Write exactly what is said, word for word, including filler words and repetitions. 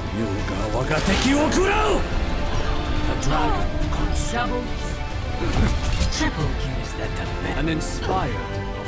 A dragon. Double. Triple kills that. An inspired.